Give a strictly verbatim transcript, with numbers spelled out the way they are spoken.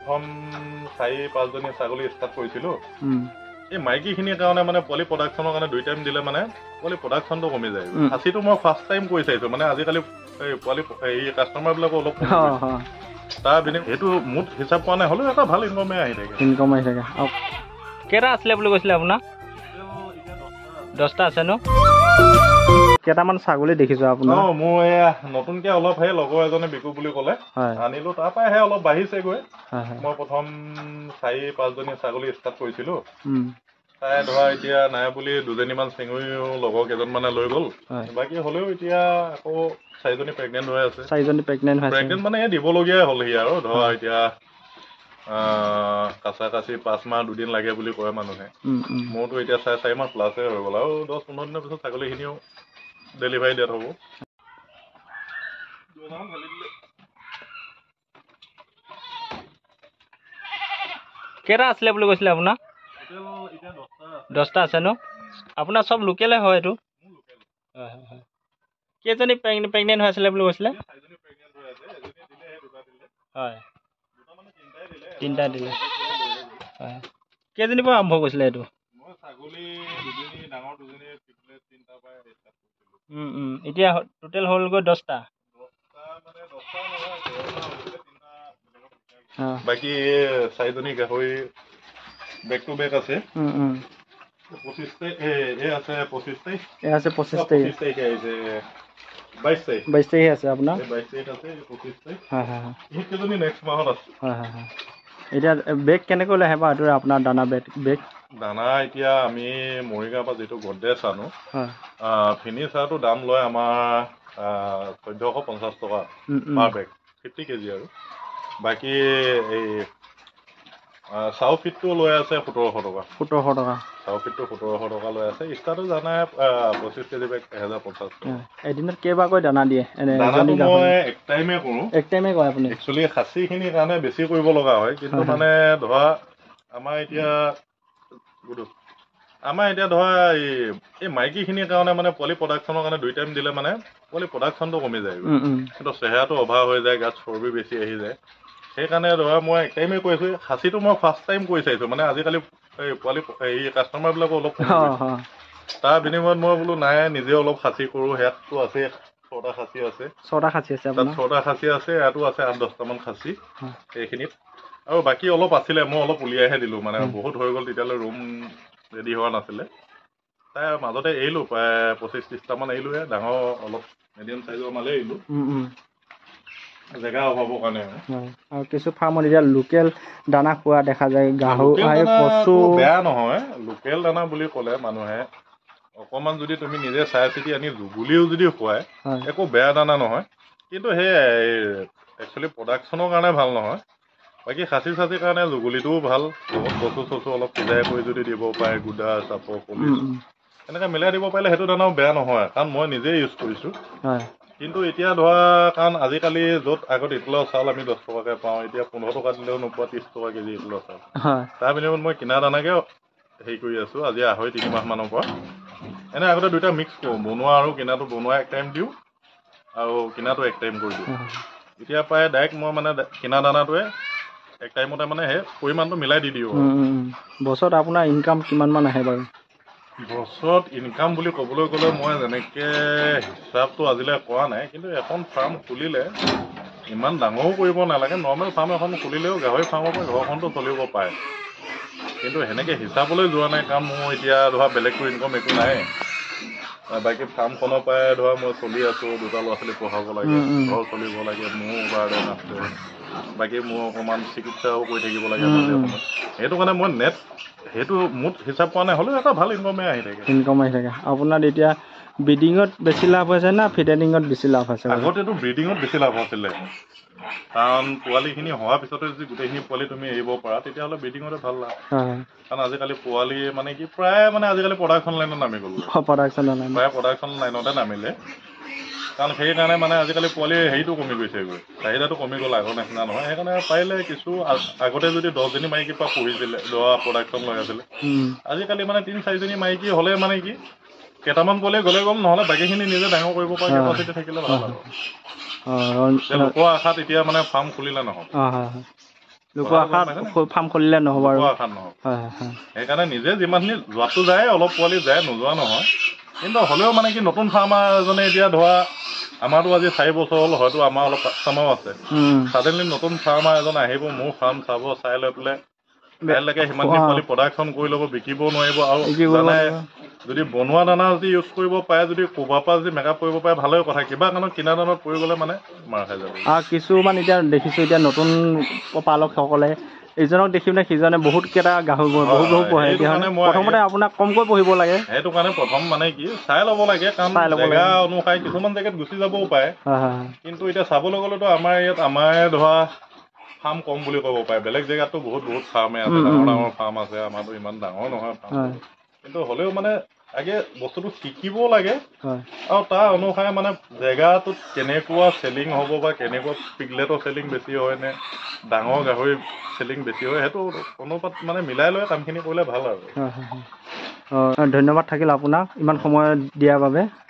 প্ৰথম চাৰি পাঁচজনী ছাগলী ষ্টাৰ্ট কৰিছিলোঁ। এই মাইকীখিনিৰ কাৰণে মানে পোৱালি প্ৰডাকশ্যনৰ কাৰণে দুই টাইম দিলে মানে পোৱালি প্ৰডাকশ্যনটো কমি যায়। খাচীটো মই ফাৰ্ষ্ট টাইম কৰি চাইছোঁ, মানে আজিকালি এই পোৱালি এই কাষ্টমাৰবিলাকো অলপ তাৰ বিনিময়ত সেইটো মুঠ হিচাপ পোৱা নাই, হ'লেও এটা ভাল ইনকমে আহি থাকে। ইনকম আহি থাকে। কেইটা আছিলে বুলি কৈছিলে আপোনাৰ? দহটা আছে ন? কেইটামান ছাগলী দেখিছোঁ আপোনাৰ? অঁ, মোৰ এয়া নতুনকৈ অলপ সেই লগৰ এজনে বিকো বুলি ক'লে আনিলোঁ, তাৰ পৰাই সেই অলপ বাঢ়িছেগৈ। মই প্ৰথম চাৰি পাঁচজনী ছাগলী ষ্টাৰ্ট কৰিছিলোঁ। তাই ধৰা এতিয়া নাই বুলি দুজনীমান চেঙুৰিও লগৰ কেইজনমানে লৈ গ'ল। বাকী হ'লেও এতিয়া আকৌ চাৰিজনী প্ৰেগনেণ্ট হৈ আছে। চাৰিজনী প্ৰেগনেণ্ট হৈছে। প্ৰেগনেণ্ট মানে এই দিবলগীয়াই হ'লহি আৰু ধৰা এতিয়া কাচা কাচি পাঁচ মাহ দুদিন লাগে বুলি কয় মানুহে। মোৰতো এতিয়া চাৰে চাৰি মাহ প্লাছে হৈ গ'ল, আৰু দহ পোন্ধৰ দিনৰ পিছত ছাগলীখিনিও ডেলিভাৰী ডেট হ'ব। কেইটা আছিলে বুলি কৈছিলে আপোনাৰ? দহটা আছে ন? আপোনাৰ চব লোকেলে হয় এইটো? হয় হয় হয়। কেইজনী প্ৰেগনেণ্ট হৈ আছিলে বুলি কৈছিলে? হয়, তিনিটা দিলে। হয়, কেইজনীৰ পৰা আৰম্ভ কৰিছিলে এইটো? মই ছাগলী দুজনী ডাঙৰ দুজনী তিনিটাৰ পৰা ষ্টাৰ্ট কৰিছিলোঁ। এতিয়া টোটেল হ'লগৈ দহটা। বাকী চাৰিজনী গাহৰি বেক টু বেক আছে। পঁচিছ তাৰিখ এই আছে পঁচিছ তাৰিখ এই আছে পঁচিছ তাৰিখ পঁচিছ তাৰিখে আহিছে বাইছ তাৰিখ বাইছ তাৰিখে আছে আপোনাৰ? বাইছ তাৰিখ আছে, পঁচিছ তাৰিখ। হয় হয় হয়। সেইকেইজনী নেক্সট মাহত আছে। হয় হয় হয়। এতিয়া বেগ কেনেকৈ লৈ আহে বাৰু এইটো আপোনাৰ দানা বেগ বেগ? দানা এতিয়া আমি মৰিগাঁৱৰ পৰা যিটো গড্ৰেজ আনো, হয়, ফিনিচাৰটো দাম লয় আমাৰ চৈধ্যশ পঞ্চাছ টকা পাৰ বেগ, ফিফটি কেজি আৰু। বাকী এই চাউ ফিটটো লৈ আছে সোতৰশ টকা। সোতৰশ টকা চাউ ফিটটো সোতৰশ টকা লৈ আছে। ষ্টাৰটো জানাই পঁচিছ কেজি বেগ এহেজাৰ পঞ্চাছ টকা। এদিনত কেইবাৰকৈ দানা দিয়ে? দানাটো মই এক টাইমে কৰোঁ। এক টাইমে কৰে আপুনি? একচুৱেলি খাচীখিনিৰ কাৰণে বেছি কৰিব লগা হয়, কিন্তু মানে ধৰা আমাৰ এতিয়া আমাৰ এতিয়া ধৰা এই এই মাইকীখিনিৰ কাৰণে মানে পোৱালি প্ৰডাকশ্যনৰ কাৰণে দুই টাইম দিলে মানে পোৱালি প্ৰডাকশ্যনটো কমি যায়, কিন্তু চেহেৰাটো অভাৰ হৈ যায়, গাত চৰ্বি বেছি আহি যায়। সেইকাৰণে ধৰা মই এক টাইমে কৰি আছোঁ। খাচীটো মই ফাৰ্ষ্ট টাইম কৰি চাইছোঁ, মানে আজিকালি এই পোৱালি এই কাষ্টমাৰবিলাকো অলপ কমি গৈছে। তাৰ বিনিময়ত মই বোলো নাই নিজে অলপ খাচী কৰোঁ। হেয়াতটো আছে ছটা খাচী আছে। ছটা খাচী আছে তাত আপোনাৰ? ছটা খাচী আছে, ইয়াতো আছে আঠ দহটামান খাচী সেইখিনিত। আৰু বাকী অলপ আছিলে, মই অলপ উলিয়াইহে দিলোঁ, মানে বহুত হৈ গ'ল তেতিয়ালৈ ৰুম ৰেডি হোৱা নাছিলে। তাই মাজতে এৰিলোঁ, প্ৰায় পঁচিছ ত্ৰিছটামান এৰিলোঁ। ডাঙৰ অলপ মিডিয়াম চাইজৰ মালে এৰিলোঁ, জেগা অভাৱৰ কাৰণে। আৰু কিছু ফাৰ্মত এতিয়া লোকেল দানা খোৱা দেখা যায়, গাহৰি কচু। বেয়া নহয়, লোকেল দানা বুলি ক'লে মানুহে অকণমান যদি তুমি নিজে চাই চিতি আনি জুগুলিও যদি খুৱায় একো বেয়া দানা নহয়, কিন্তু সেয়াই একচুৱেলি প্ৰডাকশ্যনৰ কাৰণে ভাল নহয়। বাকী খাচী চাচিৰ কাৰণে জুগুলিটোও ভাল, লগত কচু চচু অলপ সিজাই কৰি যদি দিব পাৰে, গুদা চাপৰ পলিচ এনেকৈ মিলাই দিব পাৰিলে সেইটো দানাও বেয়া নহয়, কাৰণ মই নিজেই ইউজ কৰিছোঁ। কিন্তু এতিয়া ধৰা কাৰণ আজিকালি য'ত আগত ইটোলৰ চাউল আমি দহ টকাকৈ পাওঁ, এতিয়া পোন্ধৰ টকা দিলেও নোপোৱা, ত্ৰিছ টকা কেজি ইটোলৰ চাউল। তাৰ বিনিময়ত মই কিনা দানাকে হেৰি কৰি আছোঁ আজি আঢ়ৈ তিনিমাহমানৰ পৰা। এনেই আগতে দুইটা মিক্স কৰোঁ, বনোৱা আৰু কিনাটো বনোৱা এক টাইম দিওঁ আৰু কিনাটো এক টাইম কৰি দিওঁ। এতিয়া প্ৰায় ডাইৰেক্ট মই মানে কিনা দানাটোৱে এক টাইমতে মানে সেই পৰিমাণটো মিলাই দি দিওঁ। বছৰত আপোনাৰ ইনকাম কিমান মান আহে বাৰু? বছৰত ইনকাম বুলি ক'বলৈ গ'লে মই যেনেকৈ হিচাপটো আজিলৈ কৰা নাই, কিন্তু এখন ফাৰ্ম খুলিলে ইমান ডাঙৰো কৰিব নালাগে। নৰ্মেল ফাৰ্ম এখন খুলিলেও গাহৰি ফাৰ্মৰ পৰা ঘৰখনটো চলিব পাৰে, কিন্তু সেনেকৈ হিচাপলৈ যোৱা নাই, কাৰণ মোৰ এতিয়া ধৰা বেলেগটো ইনকম একো নাই। বাকী ফাৰ্মখনৰ পৰাই ধৰা মই চলি আছোঁ, দুটা ল'ৰা ছোৱালী পঢ়াব লাগে, ঘৰ চলিব লাগে, মোৰ গাৰ্ডেন আছে, বাকী মোৰ অকণমান চিকিৎসাও কৰি থাকিব লাগে মাজে সময়ে। সেইটো কাৰণে মই নেট সেইটো মুঠ হিচাপ পোৱা নাই, হ'লেও এটা ভাল ইনকমে আহি থাকে। ইনকম আহি থাকে। আপোনাৰ এতিয়া ব্ৰিডিঙত বেছি লাভ হৈছে না ফিডাৰিঙত বেছি লাভ হৈছে? আগতেতো ব্ৰিডিঙত বেছি লাভ হৈছিলে, কাৰণ পোৱালিখিনি হোৱাৰ পিছতে যদি গোটেইখিনি পোৱালি তুমি এৰিব পাৰা তেতিয়াহ'লে ব্ৰিডিঙতে ভাল লাভ। কাৰণ আজিকালি পোৱালি মানে কি প্ৰায় মানে আজিকালি প্ৰডাকশ্যন লাইনত নামি গ'ল, প্ৰায় প্ৰডাকশ্যন লাইনতে নামিলে। কাৰণ সেইকাৰণে মানে আজিকালি পোৱালিৰ হেৰিটো কমি গৈছেগৈ, চাহিদাটো কমি গ'ল, আগৰ নিচিনা নহয়। সেইকাৰণে পাৰিলে কিছু আগতে যদি দহজনী মাইকীৰ পৰা পুহিছিলে, দহ প্ৰডাকশ্যন লৈ আছিলে, আজিকালি মানে তিনি চাৰিজনী মাইকী হ'লে মানে কি কেইটামান পোৱালি গ'লে গ'ল, নহ'লে বাকীখিনি নিজে ডাঙৰ কৰিব পৰা কেপাচিটি থাকিলে ভাল আৰু। লোকৰ আশাত এতিয়া মানে ফাৰ্ম খুলিলে নহয়। লোকৰ আশাত ফাৰ্ম খুলিলে নহ'ব আৰু লোকৰ আশাত নহ'ব সেইকাৰণে নিজে যিমানখিনি যোৱাটো যায় অলপ পোৱালি যায় নোযোৱা নহয় কিন্তু হ'লেও মানে কি নতুন ফাৰ্মাৰ এজনে এতিয়া ধৰা আমাৰতো আজি চাৰি বছৰ হ'ল হয়তো আমাৰ অলপ কাষ্টমাৰো আছে ছাডেনলি নতুন ফাৰ্মাৰ এজন আহিব মোৰ ফাৰ্ম চাব চাই লৈ পেলাই কাইলৈকে সিমানখিনি পোৱালি প্ৰডাকশ্যন কৰি ল'ব বিকিবও নোৱাৰিব আৰু জানাই যদি বনোৱা দানা যদি ইউজ কৰিব পাৰে যদি ক'ৰবাৰ পৰা যদি মেকআপ কৰিব পাৰে ভালেই কথা কিবা কাৰণত কিনা দানাত পৰি গ'লে মানে মাৰ খাই যাব আৰু কিছুমান এতিয়া দেখিছোঁ এতিয়া নতুন পালকসকলে ইজনক দেখি পিনে সিজনে বহুতকেইটা গাহৰি বহুত বহুত পঢ়ে প্ৰথমতে আপোনাক কমকৈ পঢ়িব লাগে সেইটো কাৰণে প্ৰথম মানে কি চাই ল'ব লাগে কাৰণ জেগা অনুসাৰে কিছুমান জেগাত গুচি যাবও পাৰে কিন্তু এতিয়া চাবলৈ গ'লেতো আমাৰ ইয়াত আমাৰ ধৰা ফাৰ্ম কম বুলি ক'ব পাৰে বেলেগ জেগাতো বহুত বহুত ফাৰ্মে আছে ডাঙৰ ডাঙৰ ফাৰ্ম আছে আমাৰতো ইমান ডাঙৰ নহয় ফাৰ্ম কিন্তু হ'লেও মানে আগে বস্তুটো শিকিবও লাগে আৰু তাৰ অনুসাৰে মানে জেগাটোত কেনেকুৱা চেলিং হ'ব বা কেনেকুৱা পিগলেটৰ চেলিং বেছি হয় নে ডাঙৰ গাহৰি চেলিং বেছি হয় সেইটো অনুপাত মানে মিলাই লৈ কামখিনি কৰিলে ভাল আৰু ধন্যবাদ থাকিল আপোনাক ইমান সময় দিয়াৰ বাবে